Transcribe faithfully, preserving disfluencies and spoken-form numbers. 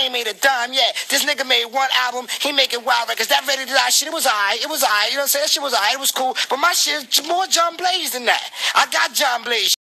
ain't made a dime yet. This nigga made one album. He making wild records. That Ready to Die shit, it was alright. It was alright. You know what I'm saying? That shit was alright. It was cool. But my shit is more John Blaze than that. I got John Blaze.